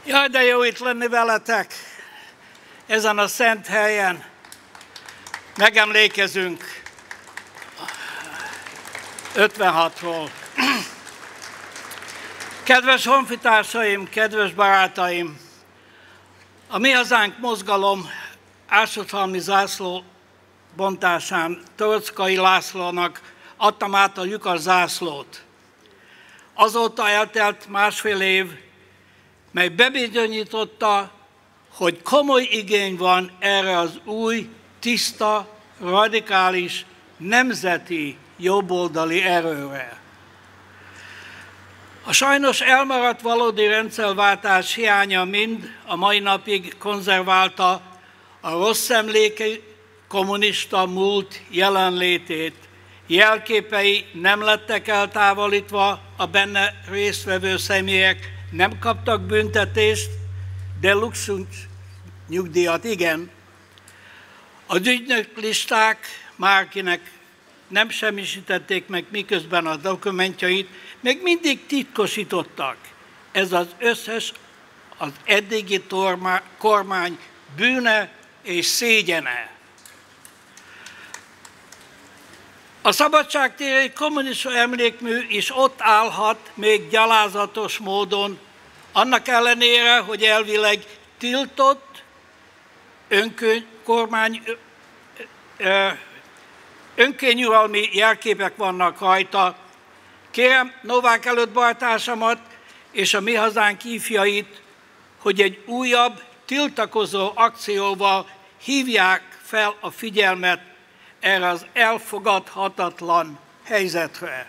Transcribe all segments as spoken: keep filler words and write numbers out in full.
Jaj, de jó itt lenni veletek, ezen a szent helyen. Megemlékezünk ötvenhatról. Kedves honfitársaim, kedves barátaim! A Mi Hazánk mozgalom Ásotthalmi zászló bontásán Torockai Lászlónak adtam át a lyukas zászlót. Azóta eltelt másfél év, mely bebizonyította, hogy komoly igény van erre az új, tiszta, radikális, nemzeti jobboldali erőre. A sajnos elmaradt valódi rendszerváltás hiánya mind a mai napig konzerválta a rossz emlékei kommunista múlt jelenlétét. Jelképei nem lettek eltávolítva, a benne résztvevő személyek nem kaptak büntetést, de luxus nyugdíjat igen. Az ügynöklisták márkinek nem semmisítették meg, miközben a dokumentjait még mindig titkosítottak. Ez az összes, az eddigi torma, kormány bűne és szégyene. A szabadságtéri kommunista emlékmű is ott állhat még gyalázatos módon, annak ellenére, hogy elvileg tiltott önkön, kormány, önkényuralmi jelképek vannak rajta. Kérem Novák előtt bajtársamat és a Mi Hazánk ifjait, hogy egy újabb tiltakozó akcióval hívják fel a figyelmet erre az elfogadhatatlan helyzetre.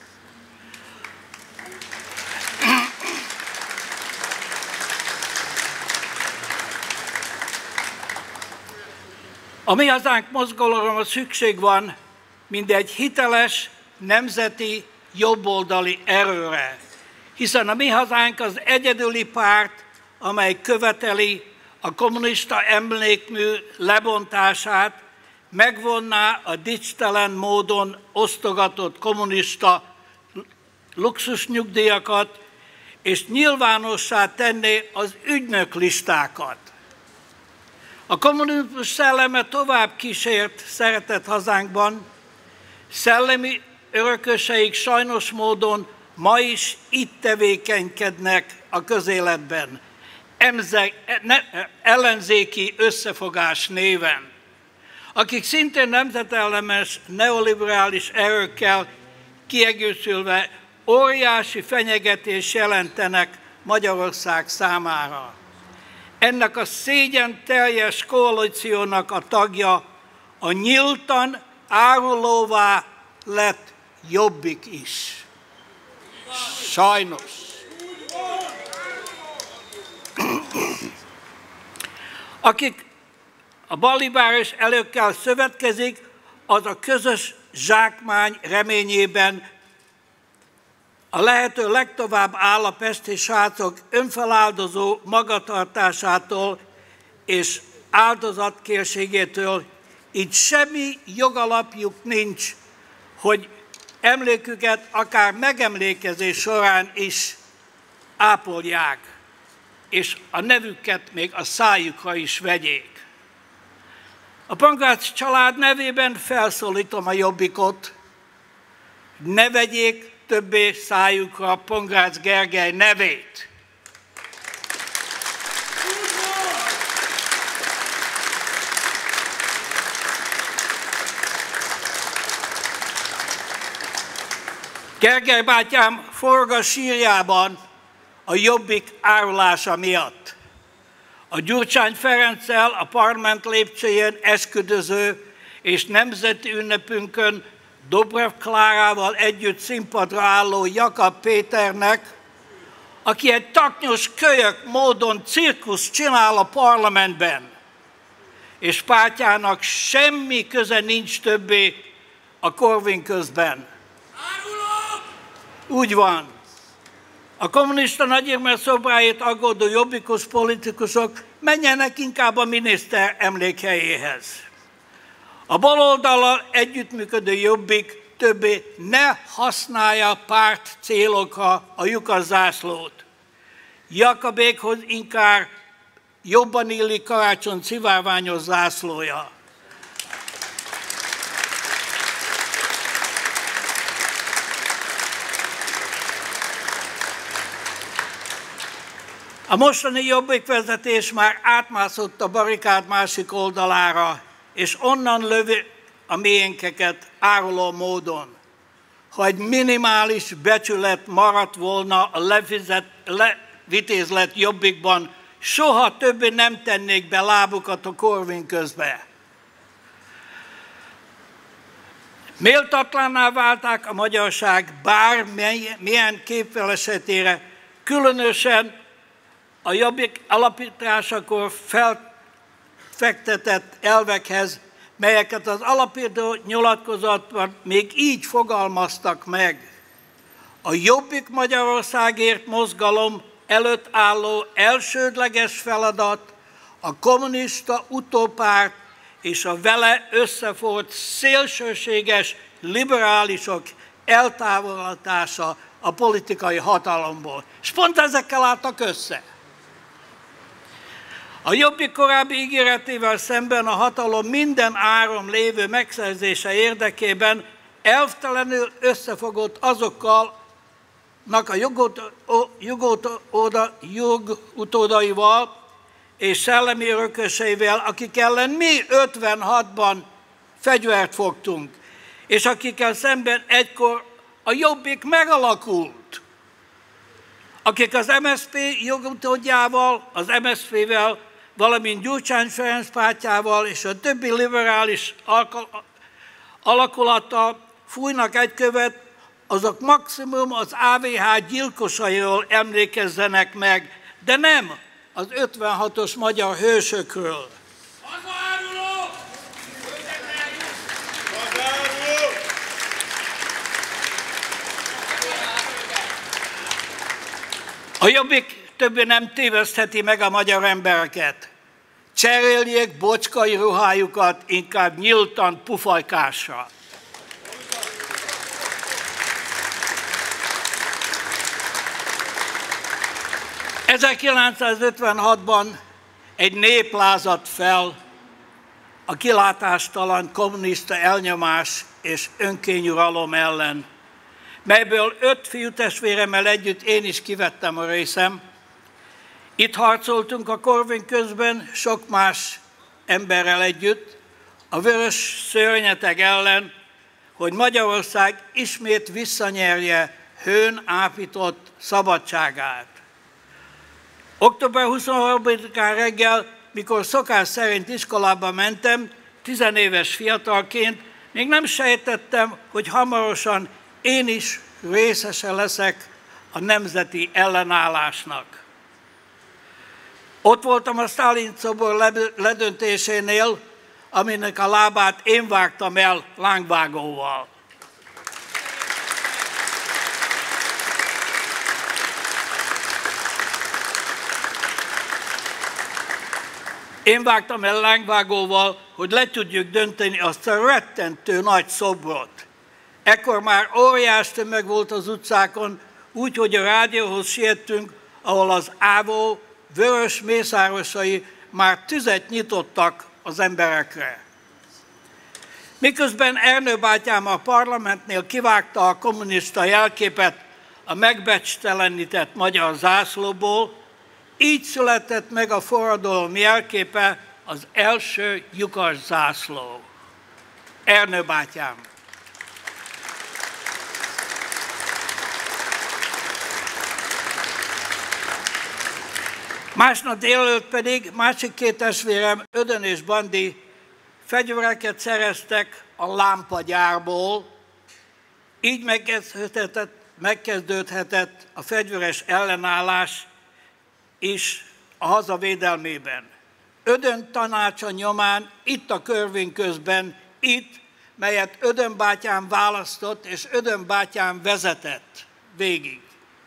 A Mi Hazánk mozgalomra szükség van mindegy hiteles, nemzeti, jobboldali erőre, hiszen a Mi Hazánk az egyedüli párt, amely követeli a kommunista emlékmű lebontását, megvonná a dicstelen módon osztogatott kommunista luxusnyugdíjakat, és nyilvánossá tenné az ügynöklistákat. A kommunizmus szelleme tovább kísért szeretett hazánkban, szellemi örököseik sajnos módon ma is itt tevékenykednek a közéletben, Emze, ne, ellenzéki összefogás néven, akik szintén nemzetellenes, neoliberális erőkkel kiegészülve óriási fenyegetés jelentenek Magyarország számára. Ennek a szégyen teljes koalíciónak a tagja a nyíltan árulóvá lett Jobbik is. Sajnos. Akik a balliberális előkkel szövetkezik, az a közös zsákmány reményében a lehető legtovább áll a pesti srácok önfeláldozó magatartásától és áldozatkészségétől, így semmi jogalapjuk nincs, hogy emléküket akár megemlékezés során is ápolják, és a nevüket még a szájukra is vegyék. A Pongrácz család nevében felszólítom a Jobbikot, ne vegyék többé szájukra Pongrácz Gergely nevét. Gergely bátyám forog a sírjában a Jobbik árulása miatt. A Gyurcsány Ferenccel a parlament lépcsőjén esküdöző és nemzeti ünnepünkön Dobrev Klárával együtt színpadra álló Jakab Péternek, aki egy taknyos kölyök módon cirkuszt csinál a parlamentben, és pártjának semmi köze nincs többé a Korvin közben. Úgy van. A kommunista Nagyirmer szobráért aggódó jobbikos politikusok menjenek inkább a miniszter emlékhelyéhez. A baloldallal együttműködő Jobbik többé ne használja párt célokra a lyukas zászlót. Jakabékhoz inkább jobban illik Karácsony szivárványos zászlója. A mostani Jobbik vezetés már átmászott a barikád másik oldalára, és onnan lövi a miénkeket áruló módon. Ha egy minimális becsület maradt volna a lefizet, levitézlet Jobbikban, soha többé nem tennék be lábukat a Corvin közbe. Méltatlanná válták a magyarság bármilyen képviseletére, különösen a Jobbik alapításakor felfektetett elvekhez, melyeket az alapító nyilatkozatban még így fogalmaztak meg. A Jobbik Magyarországért mozgalom előtt álló elsődleges feladat a kommunista utópárt és a vele összefort szélsőséges liberálisok eltávolítása a politikai hatalomból. És pont ezekkel álltak össze. A Jobbik korábbi ígéretével szemben a hatalom minden áron lévő megszerzése érdekében elvtelenül összefogott azokkal a jogutódaival és szellemi örököseivel, akik ellen mi ötvenhatban fegyvert fogtunk, és akikkel szemben egykor a Jobbik megalakult, akik az em es zé pé jogutódjával, az em es zé pé-vel, valamint Gyurcsány Ferenc pártjával és a többi liberális alakulattal fújnak egy követ, azok maximum az á vé há gyilkosairól emlékezzenek meg, de nem az ötvenhatos magyar hősökről. A Jobbik többé nem tévesztheti meg a magyar embereket. Cseréljék bocskai ruhájukat inkább nyíltan pufajkásra. ezerkilencszázötvenhatban egy nép lázadt fel a kilátástalan kommunista elnyomás és önkényuralom ellen, melyből öt fiútestvéremmel együtt én is kivettem a részem. Itt harcoltunk a Corvin közben sok más emberrel együtt a vörös szörnyeteg ellen, hogy Magyarország ismét visszanyerje hőn ápított szabadságát. október huszonharmadikán reggel, mikor szokás szerint iskolába mentem, tizenéves fiatalként, még nem sejtettem, hogy hamarosan én is részese leszek a nemzeti ellenállásnak. Ott voltam a Sztálin szobor ledöntésénél, aminek a lábát én vágtam el lángvágóval. Én vágtam el lángvágóval, hogy le tudjuk dönteni azt a rettentő nagy szobrot. Ekkor már óriás tömeg volt az utcákon, úgyhogy a rádióhoz siettünk, ahol az ávó vörös mészárosai már tüzet nyitottak az emberekre. Miközben Ernő bátyám a parlamentnél kivágta a kommunista jelképet a megbecstelenített magyar zászlóból, így született meg a forradalom jelképe, az első lyukas zászló. Ernő bátyám. Másnap délelőtt pedig másik két testvérem, Ödön és Bandi fegyvereket szereztek a lámpagyárból, így megkezdődhetett, megkezdődhetett a fegyveres ellenállás is a haza védelmében. Ödön tanácsa nyomán, itt a Corvin közben, itt, melyet Ödön bátyám választott és Ödön bátyám vezetett végig.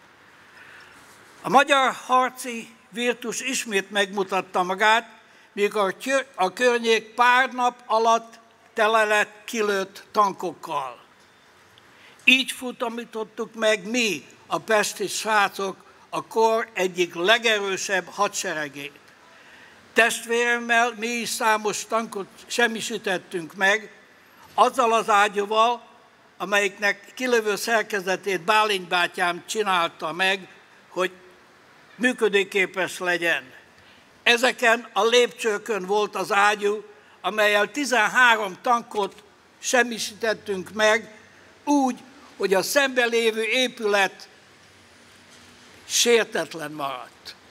A magyar harci virtus ismét megmutatta magát, mikor a környék pár nap alatt tele lett kilőtt tankokkal. Így futamítottuk meg mi, a pesti srácok, a kor egyik legerősebb hadseregét. Testvéremmel mi is számos tankot semmisítettünk meg, azzal az ágyúval, amelyiknek kilövő szerkezetét Bálint bátyám csinálta meg, hogy működőképes legyen. Ezeken a lépcsőkön volt az ágyú, amellyel tizenhárom tankot semmisítettünk meg, úgy, hogy a szemben lévő épület sértetlen maradt.